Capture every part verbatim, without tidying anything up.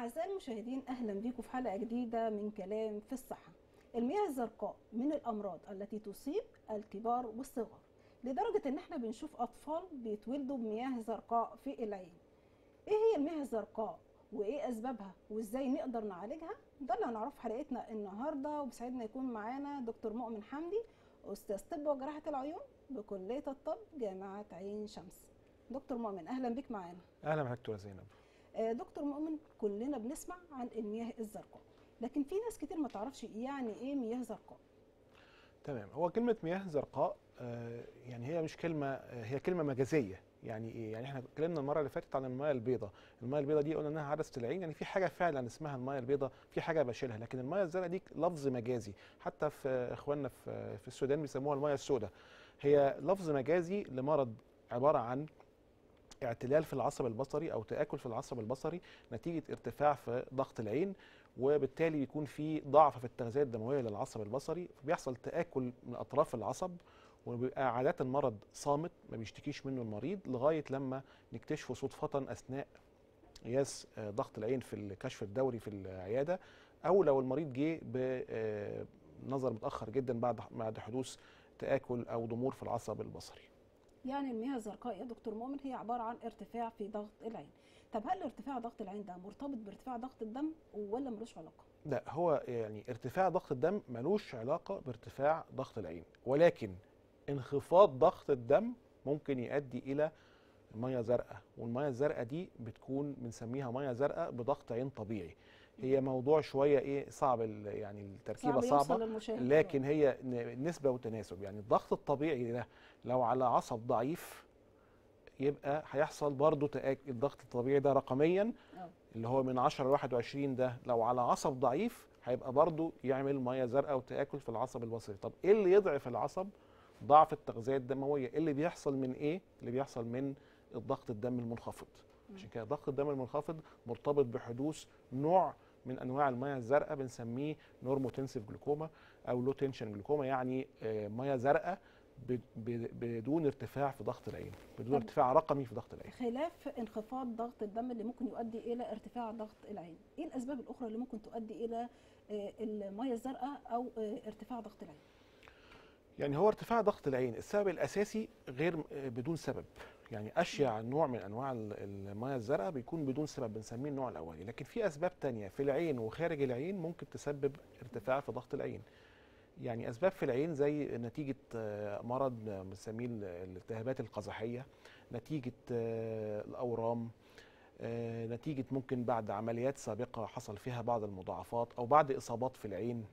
أعزائي المشاهدين، أهلا بكم في حلقة جديدة من كلام في الصحة. المياه الزرقاء من الأمراض التي تصيب الكبار والصغار، لدرجة إن احنا بنشوف أطفال بيتولدوا بمياه زرقاء في العين. إيه هي المياه الزرقاء وإيه أسبابها وإزاي نقدر نعالجها؟ ده اللي هنعرفه في حلقتنا النهاردة، وبسعدنا يكون معانا دكتور مؤمن حمدي، أستاذ طب وجراحة العيون بكلية الطب جامعة عين شمس. دكتور مؤمن، أهلا بك معانا. اهلا بك دكتوره زينب. دكتور مؤمن، كلنا بنسمع عن المياه الزرقاء، لكن في ناس كتير ما تعرفش يعني ايه مياه زرقاء. تمام، هو كلمه مياه زرقاء آه يعني هي مش كلمه، آه هي كلمه مجازيه. يعني ايه؟ يعني احنا اتكلمنا المره اللي فاتت عن المياه البيضاء. المياه البيضاء دي قلنا انها عدسه العين، يعني في حاجه فعلا اسمها المياه البيضاء، في حاجه بشيلها. لكن المياه الزرقاء دي لفظ مجازي، حتى في اخواننا في في السودان بيسموها المياه السوداء. هي لفظ مجازي لمرض عباره عن اعتلال في العصب البصري او تآكل في العصب البصري نتيجه ارتفاع في ضغط العين، وبالتالي بيكون في ضعف في التغذيه الدمويه للعصب البصري، فبيحصل تآكل من اطراف العصب، وبيبقى عاده المرض صامت ما بيشتكيش منه المريض لغايه لما نكتشفه صدفه اثناء قياس ضغط العين في الكشف الدوري في العياده، او لو المريض جه بنظر متاخر جدا بعد بعد حدوث تآكل او ضمور في العصب البصري. يعني المياه الزرقاء يا دكتور مؤمن هي عباره عن ارتفاع في ضغط العين. طب هل ارتفاع ضغط العين ده مرتبط بارتفاع ضغط الدم ولا ملوش علاقه؟ لا، هو يعني ارتفاع ضغط الدم ملوش علاقه بارتفاع ضغط العين، ولكن انخفاض ضغط الدم ممكن يؤدي الى ميه زرقاء، والميه الزرقاء دي بتكون بنسميها ميه زرقاء بضغط عين طبيعي. هي موضوع شويه ايه صعب، يعني التركيبه صعب يوصل صعبه، للمشاهد، لكن هي نسبه وتناسب. يعني الضغط الطبيعي ده لو على عصب ضعيف يبقى هيحصل برضه تآكل. الضغط الطبيعي ده رقميا أوه. اللي هو من عشرة ل واحد وعشرين، ده لو على عصب ضعيف هيبقى برضه يعمل ميه زرقاء وتآكل في العصب البصري. طب ايه اللي يضعف العصب؟ ضعف التغذيه الدمويه. اللي بيحصل من ايه؟ اللي بيحصل من الضغط الدم المنخفض. عشان كده ضغط الدم المنخفض مرتبط بحدوث نوع من انواع الميه الزرقاء بنسميه نورموتنسيف جلوكوما او لو تنشن جلوكوما، يعني ميه زرقاء بدون ارتفاع في ضغط العين، بدون ارتفاع رقمي في ضغط العين. خلاف انخفاض ضغط الدم اللي ممكن يؤدي الى ارتفاع ضغط العين، ايه الاسباب الاخرى اللي ممكن تؤدي الى الميه الزرقاء او ارتفاع ضغط العين؟ يعني هو ارتفاع ضغط العين السبب الاساسي غير بدون سبب. يعني اشيع نوع من انواع الميه الزرقاء بيكون بدون سبب، بنسميه النوع الاولي. لكن في اسباب تانية في العين وخارج العين ممكن تسبب ارتفاع في ضغط العين. يعني اسباب في العين زي نتيجه مرض بنسميه الالتهابات القزحيه، نتيجه الاورام، نتيجه ممكن بعد عمليات سابقه حصل فيها بعض المضاعفات، او بعد اصابات في العين.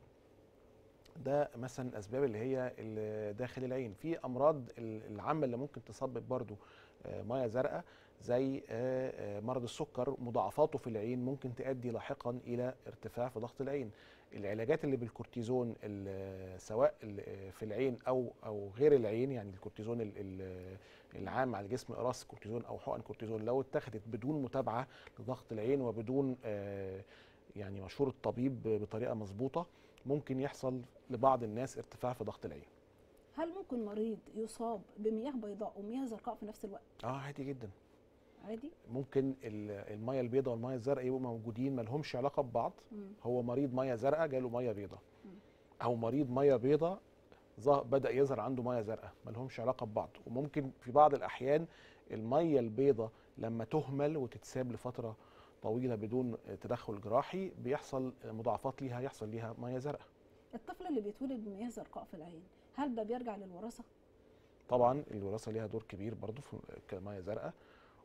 ده مثلا الاسباب اللي هي اللي داخل العين. في امراض العامه اللي ممكن تسبب برضو ميه زرقاء زي مرض السكر، مضاعفاته في العين ممكن تؤدي لاحقا الى ارتفاع في ضغط العين. العلاجات اللي بالكورتيزون سواء في العين او او غير العين، يعني الكورتيزون العام على الجسم، قراص كورتيزون او حقن كورتيزون، لو اتخذت بدون متابعه لضغط العين وبدون يعني مشورة الطبيب بطريقه مظبوطه، ممكن يحصل لبعض الناس ارتفاع في ضغط العين. هل ممكن مريض يصاب بمياه بيضاء ومياه زرقاء في نفس الوقت؟ اه عادي جدا. عادي؟ ممكن الميه البيضاء والميه الزرقاء يبقوا موجودين ما لهمش علاقه ببعض. مم. هو مريض ميه زرقاء جاله ميه بيضاء، او مريض ميه بيضاء بدا يظهر عنده ميه زرقاء، ما لهمش علاقه ببعض. وممكن في بعض الاحيان الميه البيضاء لما تهمل وتتساب لفتره طويله بدون تدخل جراحي بيحصل مضاعفات ليها، يحصل ليها ميه زرقاء. الطفل اللي بيتولد بمياه زرقاء في العين، هل ده بيرجع للوراثه؟ طبعا الوراثه ليها دور كبير برضو في الميه زرقاء،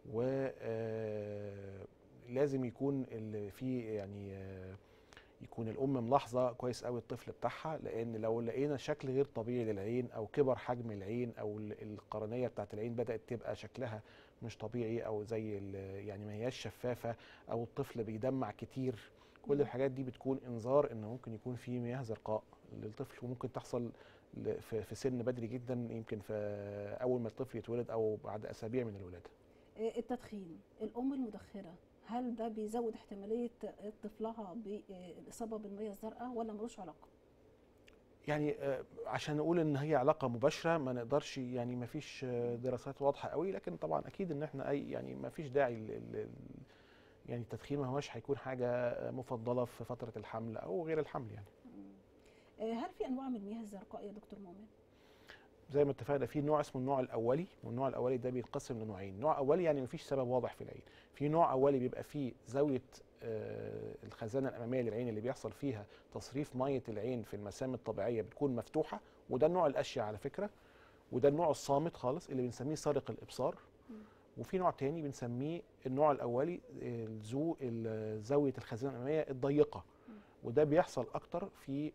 ولازم يكون اللي فيه يعني يكون الام ملاحظه كويس قوي الطفل بتاعها، لان لو لقينا شكل غير طبيعي للعين او كبر حجم العين او القرنيه بتاعت العين بدات تبقى شكلها مش طبيعي، او زي يعني ما هياش شفافه، او الطفل بيدمع كتير، كل الحاجات دي بتكون انذار ان ممكن يكون في مياه زرقاء للطفل، وممكن تحصل في سن بدري جدا، يمكن في اول ما الطفل يتولد او بعد اسابيع من الولاده. التدخين، الام المدخنه، هل ده بيزود احتماليه طفلها بالاصابه بالمياه الزرقاء ولا ملوش علاقه؟ يعني عشان نقول ان هي علاقه مباشره ما نقدرش، يعني ما فيش دراسات واضحه قوي، لكن طبعا اكيد ان احنا اي يعني ما فيش داعي يعني التدخين ما هوش هيكون حاجه مفضله في فتره الحمل او غير الحمل يعني. هل في انواع من المياه الزرقاء يا دكتور مؤمن؟ زي ما اتفقنا في نوع اسمه النوع الاولي، والنوع الاولي ده بينقسم لنوعين. نوع اولي يعني مفيش سبب واضح في العين. في نوع اولي بيبقى فيه زاويه آه الخزانه الاماميه للعين اللي بيحصل فيها تصريف ميه العين في المسام الطبيعيه بتكون مفتوحه، وده النوع الاشيع على فكره، وده النوع الصامت خالص اللي بنسميه سارق الابصار. وفي نوع تاني بنسميه النوع الاولي ذو زاويه الخزانه الاماميه الضيقه، وده بيحصل اكتر في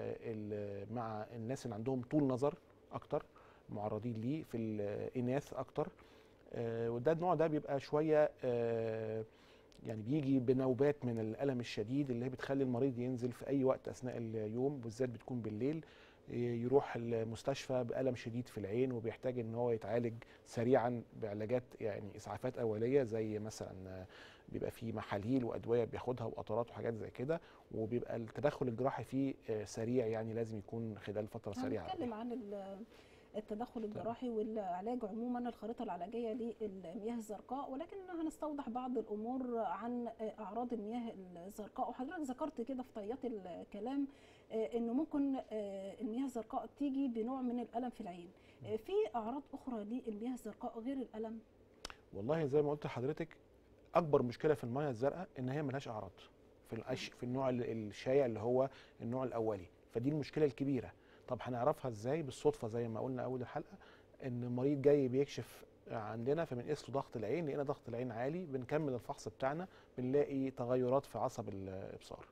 آه مع الناس اللي عندهم طول نظر اكتر، معرضين ليه في الاناث اكتر. آه وده النوع ده بيبقى شويه آه يعني بيجي بنوبات من الالم الشديد اللي هي بتخلي المريض ينزل في اي وقت اثناء اليوم، بالذات بتكون بالليل، يروح المستشفى بألم شديد في العين، وبيحتاج ان هو يتعالج سريعا بعلاجات يعني اسعافات اوليه، زي مثلا بيبقى فيه محاليل وادويه بياخدها وقطرات وحاجات زي كده، وبيبقى التدخل الجراحي فيه سريع، يعني لازم يكون خلال فتره سريعه. هنتكلم عن التدخل الجراحي والعلاج عموما، الخريطه العلاجيه للمياه الزرقاء، ولكن هنستوضح بعض الامور عن اعراض المياه الزرقاء. وحضرتك ذكرت كده في طيات الكلام انه ممكن المياه الزرقاء تيجي بنوع من الالم في العين. في اعراض اخرى للمياه الزرقاء غير الالم؟ والله زي ما قلت لحضرتك، اكبر مشكله في المياه الزرقاء ان هي ملهاش اعراض في الأش... في النوع الشائع اللي هو النوع الاولي، فدي المشكله الكبيره. طب هنعرفها ازاي؟ بالصدفه زي ما قلنا اول الحلقه، ان المريض جاي بيكشف عندنا فبنقيس له ضغط العين، لقينا ضغط العين عالي، بنكمل الفحص بتاعنا بنلاقي تغيرات في عصب الابصار.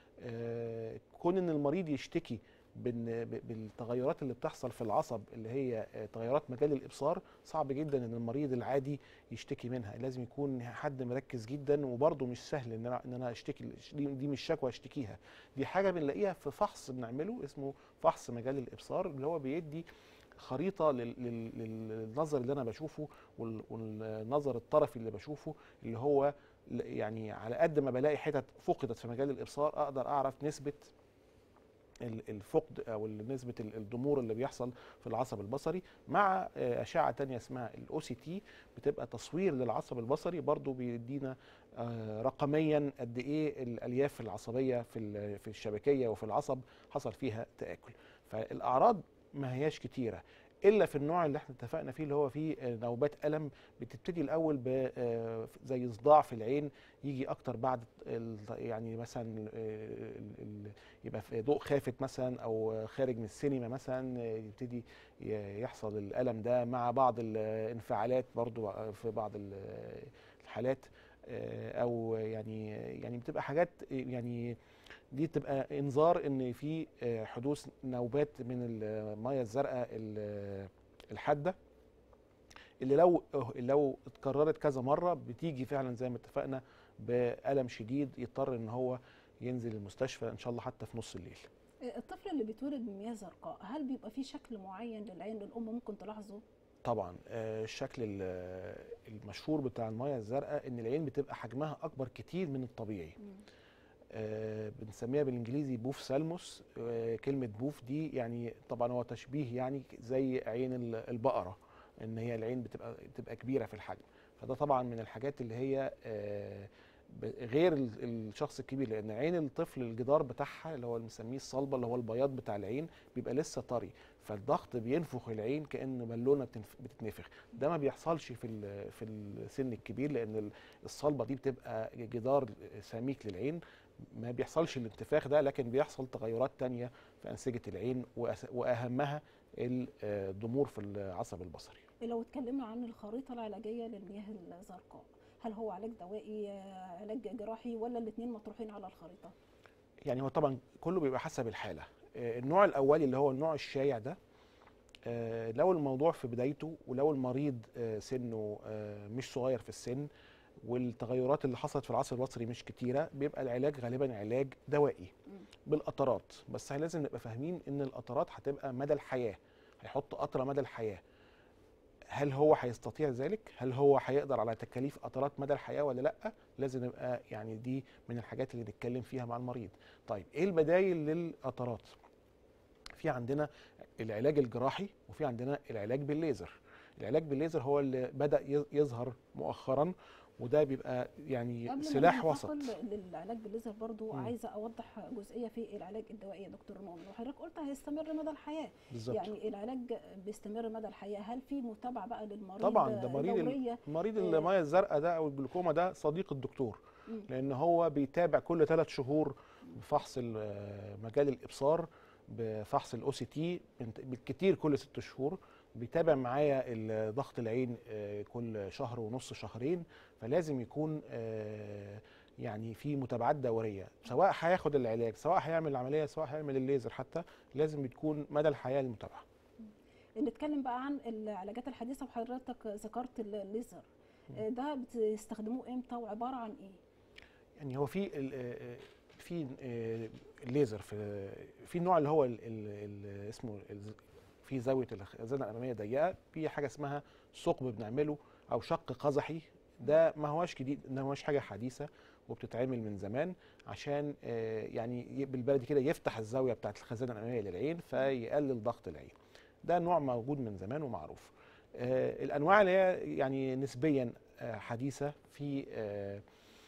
آه كون ان المريض يشتكي بالتغيرات اللي بتحصل في العصب اللي هي تغيرات مجال الابصار، صعب جدا ان المريض العادي يشتكي منها، لازم يكون حد مركز جدا، وبرده مش سهل ان انا ان انا اشتكي. دي مش شكوى اشتكيها، دي حاجه بنلاقيها في فحص بنعمله اسمه فحص مجال الابصار، اللي هو بيدي خريطه للنظر اللي انا بشوفه والنظر الطرفي اللي بشوفه، اللي هو يعني على قد ما بلاقي حتت فقدت في مجال الابصار اقدر اعرف نسبه الفقد او نسبه الضمور اللي بيحصل في العصب البصري، مع اشعه تانية اسمها الاو سي تي، بتبقى تصوير للعصب البصري، برضو بيدينا رقميا قد ايه الالياف العصبيه في في الشبكيه وفي العصب حصل فيها تاكل. فالاعراض ما هياش كتيره الا في النوع اللي احنا اتفقنا فيه، اللي هو فيه نوبات الم بتبتدي الاول ب زي صداع في العين، يجي اكتر بعد يعني مثلا يبقى في ضوء خافت مثلا او خارج من السينما مثلا، يبتدي يحصل الالم ده مع بعض الانفعالات برضو في بعض الحالات، او يعني يعني بتبقى حاجات يعني دي تبقى انذار ان في حدوث نوبات من المياه الزرقاء الحاده، اللي لو لو اتكررت كذا مره بتيجي فعلا زي ما اتفقنا بألم شديد، يضطر ان هو ينزل المستشفى ان شاء الله حتى في نص الليل. الطفل اللي بيتولد بمياه زرقاء هل بيبقى فيه شكل معين للعين الام ممكن تلاحظه؟ طبعا الشكل المشهور بتاع المياه الزرقاء ان العين بتبقى حجمها اكبر كتير من الطبيعي. آه بنسميها بالانجليزي بوف سالموس. آه كلمه بوف دي يعني طبعا هو تشبيه يعني زي عين البقره، ان هي العين بتبقى بتبقى كبيره في الحجم، فده طبعا من الحاجات اللي هي آه غير الشخص الكبير، لان عين الطفل الجدار بتاعها اللي هو بنسميه الصلبه اللي هو البياض بتاع العين بيبقى لسه طري، فالضغط بينفخ العين كأن بالونه بتتنفخ. ده ما بيحصلش في في السن الكبير، لان الصلبه دي بتبقى جدار سميك للعين، ما بيحصلش الانتفاخ ده، لكن بيحصل تغيرات تانية في أنسجة العين، وأهمها الضمور في العصب البصري. لو اتكلمنا عن الخريطة العلاجية للمياه الزرقاء، هل هو علاج دوائي، علاج جراحي، ولا الاثنين مطروحين على الخريطة؟ يعني هو طبعا كله بيبقى حسب الحالة. النوع الأولي اللي هو النوع الشائع ده، لو الموضوع في بدايته ولو المريض سنه مش صغير في السن والتغيرات اللي حصلت في العصب البصري مش كتيره، بيبقى العلاج غالبا علاج دوائي بالقطرات، بس لازم نبقى فاهمين ان القطرات هتبقى مدى الحياه، هيحط قطره مدى الحياه. هل هو هيستطيع ذلك؟ هل هو هيقدر على تكاليف قطرات مدى الحياه ولا لا؟ لازم نبقى يعني دي من الحاجات اللي نتكلم فيها مع المريض. طيب ايه البدايل للقطرات؟ في عندنا العلاج الجراحي وفي عندنا العلاج بالليزر. العلاج بالليزر هو اللي بدأ يظهر مؤخرا، وده بيبقى يعني قبل ما سلاح وسط. ننتقل للعلاج بالليزر برضو مم. عايزه اوضح جزئيه في العلاج الدوائي يا دكتور مؤمن، وحضرتك قلت هيستمر مدى الحياه. بالظبط. يعني العلاج بيستمر مدى الحياه، هل في متابعه بقى للمريض طبعا ده مريض دوريه؟ مريض آه، الميه الزرقاء ده او الجلوكوما ده صديق الدكتور، مم. لان هو بيتابع كل ثلاث شهور بفحص ال- مجال الابصار، بفحص الاو سي تي بالكتير كل ست شهور، بيتابع معايا ال- ضغط العين آه، كل شهر ونص شهرين. فلازم يكون آه، يعني في متابعات دوريه، سواء هياخد العلاج سواء هيعمل العمليه سواء هيعمل الليزر، حتى لازم بتكون مدى الحياه المتابعه. نتكلم بقى عن العلاجات الحديثه، وحضرتك ذكرت الليزر. آه، ده بتستخدموه امتى وعباره عن ايه؟ يعني هو في ال- آه، في آه، الليزر، في في النوع اللي هو ال- ال- ال- اسمه ال- في زاويه الخزانه الاماميه ضيقه، في حاجه اسمها ثقب بنعمله او شق قزحي. ده ما هواش جديد، ما هواش حاجه حديثه، وبتتعمل من زمان عشان آه، يعني ي- بالبلدي كده يفتح الزاويه بتاعت الخزانه الاماميه للعين فيقلل ضغط العين. ده نوع موجود من زمان ومعروف. آه، الانواع اللي هي يعني نسبيا آه، حديثه في آه،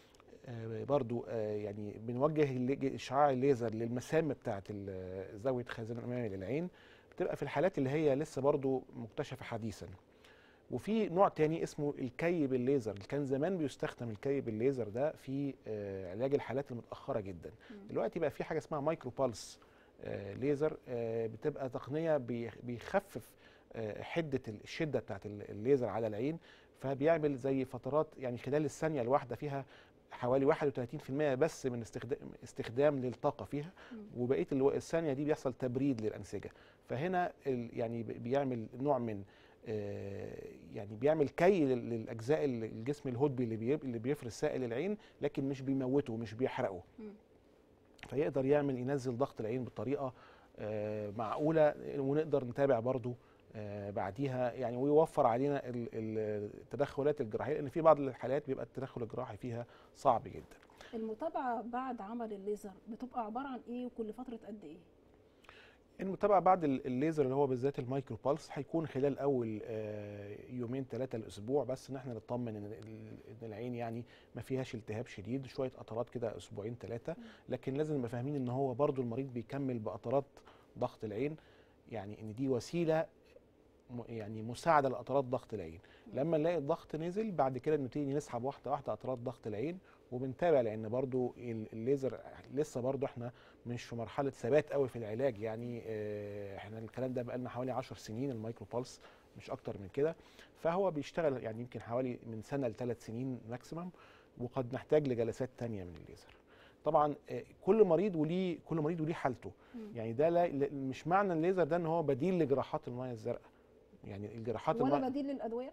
آه، برضو آه، يعني بنوجه اللي- اشعاع الليزر للمسام بتاعه ال- زاويه الخزان الامامي للعين، بتبقى في الحالات اللي هي لسه برضو مكتشفه حديثا. وفي نوع تاني اسمه الكي بالليزر، اللي كان زمان بيستخدم الكي بالليزر ده في آه، علاج الحالات المتاخره جدا. مم. دلوقتي بقى في حاجه اسمها مايكرو بالس آه، ليزر، آه، بتبقى تقنيه بيخ- بيخفف آه، حده الشده بتاعت ال- الليزر على العين، فبيعمل زي فترات يعني خلال الثانيه الواحده فيها حوالي واحد وثلاثين في المية بس من استخدام استخدام للطاقه فيها، مم. وبقيه الو- الثانيه دي بيحصل تبريد للانسجه. فهنا ال- يعني ب- بيعمل نوع من آه، يعني بيعمل كي لل- للاجزاء ال- الجسم الهدبي اللي بي- اللي بيفرز سائل العين، لكن مش بيموته مش بيحرقه. مم. فيقدر يعمل ينزل ضغط العين بطريقه آه، معقوله، ونقدر نتابع برضو آه، بعديها يعني، ويوفر علينا ال- ال- التدخلات الجراحيه، لان في بعض الحالات بيبقى التدخل الجراحي فيها صعب جدا. المتابعه بعد عمل الليزر بتبقى عباره عن ايه، وكل فتره قد ايه؟ المتابعه بعد ال- الليزر اللي هو بالذات المايكرو بالس هيكون خلال اول آه، يومين ثلاثه الاسبوع، بس ان احنا نطمن ان ال- ان العين يعني ما فيهاش التهاب شديد، شويه قطرات كده اسبوعين ثلاثه. لكن لازم نبقى فاهمين ان هو برضو المريض بيكمل بقطرات ضغط العين، يعني ان دي وسيله م- يعني مساعده لقطرات ضغط العين. لما نلاقي الضغط نزل بعد كده نبتدي نسحب واحده واحده قطرات ضغط العين، وبنتابع، لان برضو ال- الليزر لسه برضو احنا مش في مرحله ثبات قوي في العلاج. يعني آه، احنا الكلام ده بقالنا حوالي عشر سنين المايكرو بالس، مش اكتر من كده. فهو بيشتغل يعني يمكن حوالي من سنه لثلاث سنين ماكسيمم، وقد نحتاج لجلسات تانية من الليزر. طبعا آه، كل مريض وليه كل مريض وليه حالته. مم. يعني ده لا لا- مش معنى الليزر ده ان هو بديل لجراحات الميه الزرقاء. يعني الجراحات ولا الميه بديل للادويه؟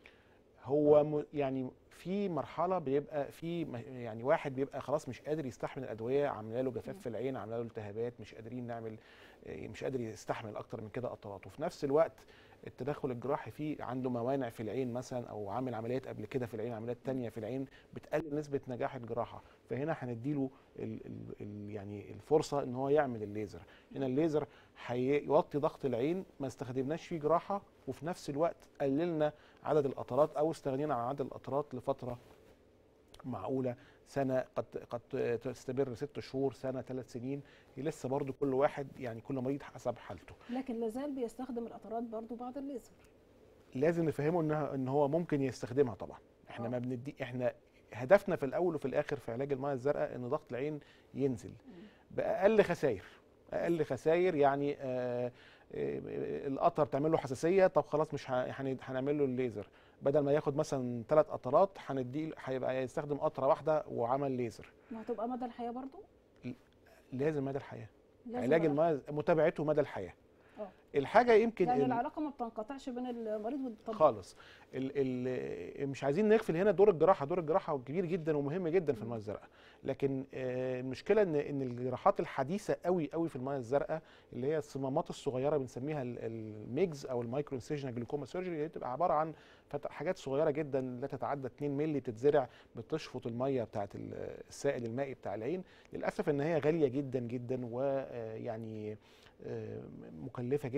هو م- يعني في مرحله بيبقى في م- يعني واحد بيبقى خلاص مش قادر يستحمل الادويه، عامله له جفاف في العين، عامله له التهابات، مش قادرين نعمل آه، مش قادر يستحمل اكتر من كده قطرات، وفي نفس الوقت التدخل الجراحي فيه عنده موانع في العين مثلا، او عامل عمليات قبل كده في العين، عمليات تانية في العين بتقلل نسبه نجاح الجراحه. فهنا هنديله ال ال ال يعني الفرصه ان هو يعمل الليزر. هنا الليزر هيوطي ضغط العين، ما استخدمناش فيه جراحه، وفي نفس الوقت قللنا عدد القطرات او استغنينا عن عدد القطرات لفتره معقوله، سنه قد قد تستمر ست شهور، سنه، ثلاث سنين. هي لسه برضو كل واحد يعني كل مريض حسب حالته. لكن لازال بيستخدم القطرات برضو بعد الليزر. لازم نفهمه انها ان هو ممكن يستخدمها طبعا. احنا آه. ما بندي احنا هدفنا في الاول وفي الاخر في علاج الميه الزرقاء ان ضغط العين ينزل باقل خسائر. اقل خسائر يعني آه آه القطر تعمل له حساسيه، طب خلاص مش ه- هن- هنعمل له الليزر، بدل ما ياخد مثلا ثلاث قطرات هنديه، هيبقى يستخدم قطره واحده وعمل ليزر. وهتبقى مدى الحياه برضو؟ لازم مدى الحياه. لازم علاج مدى الميه متابعته مدى الحياه. اه. الحاجه يمكن يعني ال- العلاقه ما بتنقطعش بين المريض والطبيب خالص. ال ال مش عايزين نغفل هنا دور الجراحه، دور الجراحه كبير جدا ومهم جدا في الميه الزرقاء، لكن آه، المشكله ان ان الجراحات الحديثه قوي قوي في الميه الزرقاء اللي هي الصمامات الصغيره بنسميها ال- الميجز او المايكرو انسيجن جلوكوما سيرجري، اللي بتبقى عباره عن فت- حاجات صغيره جدا لا تتعدى اتنين مللي بتتزرع، بتشفط الميه بتاعه السائل المائي بتاع العين. للاسف ان هي غاليه جدا جدا، ويعني مكلفه جدا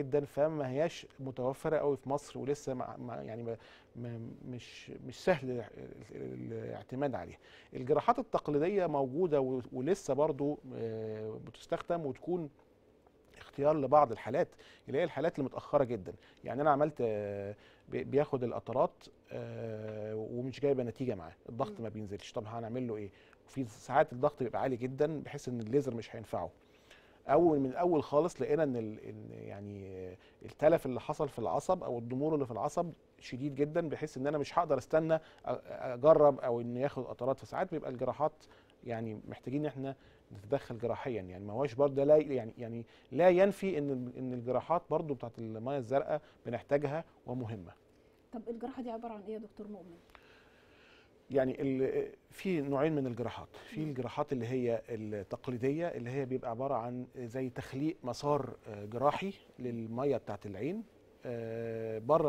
جدا، فما هياش متوفره قوي في مصر، ولسه مع مع يعني ما ما مش مش سهل الاعتماد عليها. الجراحات التقليديه موجوده و- ولسه برضو آه، بتستخدم وتكون اختيار لبعض الحالات، اللي هي الحالات المتاخره جدا. يعني انا عملت آه، بي- بياخد القطرات آه، ومش جايبه نتيجه معاه، الضغط مم. ما بينزلش، طب هنعمل له ايه؟ وفي ساعات الضغط بيبقى عالي جدا بحيث ان الليزر مش هينفعه. اول من الاول خالص لقينا ان ال- إن يعني آه، التلف اللي حصل في العصب او الضمور اللي في العصب شديد جدا، بحيث ان انا مش هقدر استنى أ- اجرب او ان ياخد قطرات. فساعات بيبقى الجراحات يعني محتاجين ان احنا نتدخل جراحيا. يعني ما هوش برضه لا يعني يعني لا ينفي ان ال- ان الجراحات برضه بتاعت الميه الزرقاء بنحتاجها ومهمه. طب الجراحه دي عباره عن ايه يا دكتور مؤمن؟ يعني ال- في نوعين من الجراحات. في مم. الجراحات اللي هي التقليديه، اللي هي بيبقى عباره عن زي تخليق مسار آه، جراحي للميه بتاعت العين بره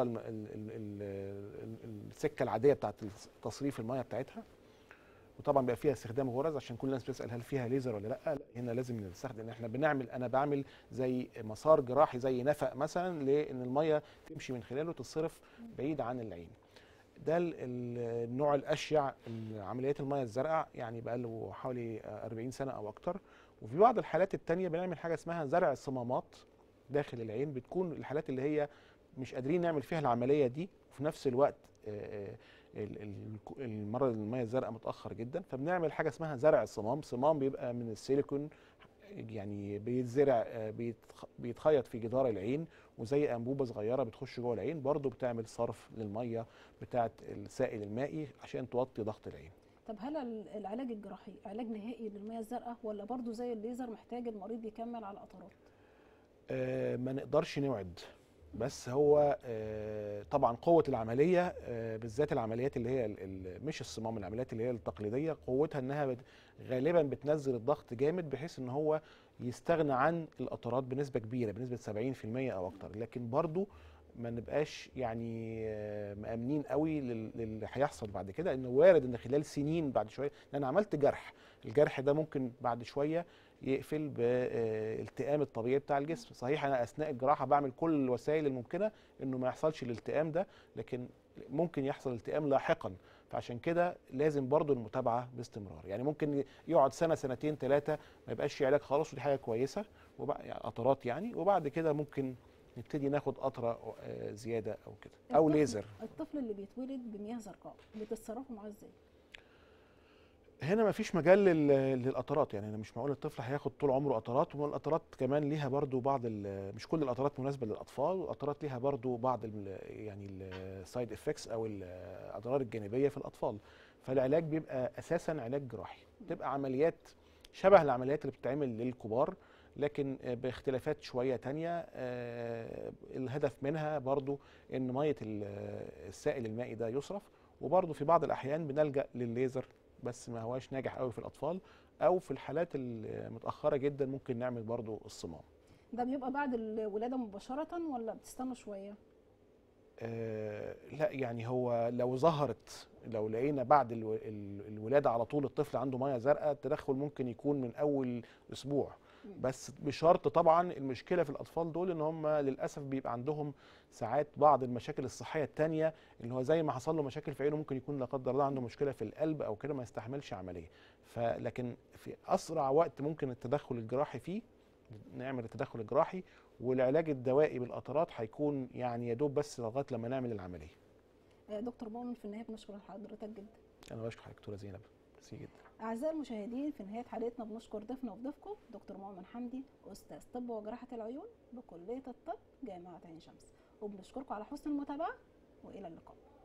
السكه العاديه بتاعت تصريف الميه بتاعتها. وطبعا بيبقى فيها استخدام غرز، عشان كل الناس بتسال هل فيها ليزر ولا لا. لا، هنا لازم نستخدم ان احنا بنعمل انا بعمل زي مسار جراحي زي نفق مثلا، لان الميه تمشي من خلاله تصرف بعيد عن العين. ده ال- ال- النوع الاشيع عمليات الميه الزرقاء، يعني بقى له حوالي أربعين سنه او اكتر. وفي بعض الحالات التانية بنعمل حاجه اسمها زرع الصمامات داخل العين. بتكون الحالات اللي هي مش قادرين نعمل فيها العمليه دي، وفي نفس الوقت آه، آه، ال- ال- المرض الميه الزرقاء متاخر جدا، فبنعمل حاجه اسمها زرع الصمام. صمام بيبقى من السيليكون، يعني بيتزرع آه، بيتخ- بيتخيط في جدار العين، وزي انبوبه صغيره بتخش جوه العين، برضو بتعمل صرف للميه بتاعه السائل المائي عشان توطي ضغط العين. طب هل ال- العلاج الجراحي علاج نهائي للمياه الزرقاء، ولا برضو زي الليزر محتاج المريض يكمل على قطرات؟ آه، ما نقدرش نوعد، بس هو آه، طبعا قوه العمليه آه، بالذات العمليات اللي هي ال- ال- مش الصمام، العمليات اللي هي التقليديه قوتها انها بت- غالبا بتنزل الضغط جامد بحيث ان هو يستغنى عن القطرات بنسبه كبيره، بنسبه سبعين في المية او اكتر. لكن برضو ما نبقاش يعني آه، مأمنين قوي لل- للي هيحصل بعد كده، انه وارد ان خلال سنين بعد شويه، لان انا عملت جرح، الجرح ده ممكن بعد شويه يقفل بالالتئام الطبيعي بتاع الجسم. صحيح انا اثناء الجراحه بعمل كل الوسائل الممكنه انه ما يحصلش الالتئام ده، لكن ممكن يحصل التئام لاحقا. فعشان كده لازم برضو المتابعه باستمرار. يعني ممكن يقعد سنه سنتين ثلاثه ما يبقاش في علاج خالص، ودي حاجه كويسه، وبقى يعني قطرات يعني، وبعد كده ممكن نبتدي ناخد قطره آه، زياده او كده او الطفل ليزر. الطفل اللي بيتولد بمياه زرقاء بتتصرفوا معاه ازاي؟ هنا مفيش مجال لل- للقطرات. يعني انا مش معقول الطفل هياخد طول عمره قطرات، والقطرات كمان ليها برضو بعض ال- مش كل القطرات مناسبه للاطفال، والقطرات ليها برضو بعض ال يعني السايد افكتس او الاضرار الجانبيه في الاطفال. فالعلاج بيبقى اساسا علاج جراحي، بتبقى عمليات شبه العمليات اللي بتتعمل للكبار، لكن باختلافات شويه تانية. آه، الهدف منها برضو ان ميه ال- السائل المائي ده يصرف. وبرضو في بعض الاحيان بنلجأ للليزر، بس ما هواش ناجح قوي في الاطفال، او في الحالات المتاخره جدا ممكن نعمل برضو الصمام. ده بيبقى بعد الولاده مباشره ولا بتستنى شويه؟ آه لا، يعني هو لو ظهرت، لو لقينا بعد الو- ال- الولاده على طول الطفل عنده ميه زرقاء، التدخل ممكن يكون من اول اسبوع. مم. بس بشرط طبعا، المشكله في الاطفال دول ان هم للاسف بيبقى عندهم ساعات بعض المشاكل الصحيه التانية، اللي هو زي ما حصل له مشاكل في عينه ممكن يكون لا قدر الله عنده مشكله في القلب او كده، ما يستحملش عمليه. فلكن في اسرع وقت ممكن التدخل الجراحي فيه نعمل التدخل الجراحي، والعلاج الدوائي بالقطرات هيكون يعني يا دوب بس لغايه لما نعمل العمليه. آه، دكتور مؤمن، في النهايه بنشكر حضرتك جدا. انا بشكر حضرتك دكتوره زينب، ميرسي جدا. اعزائي المشاهدين، في نهايه حلقتنا بنشكر ضيفنا وضيفكم دكتور مؤمن حمدي، استاذ طب وجراحه العيون بكليه الطب جامعه عين شمس، وبنشكركم على حسن المتابعه، والى اللقاء.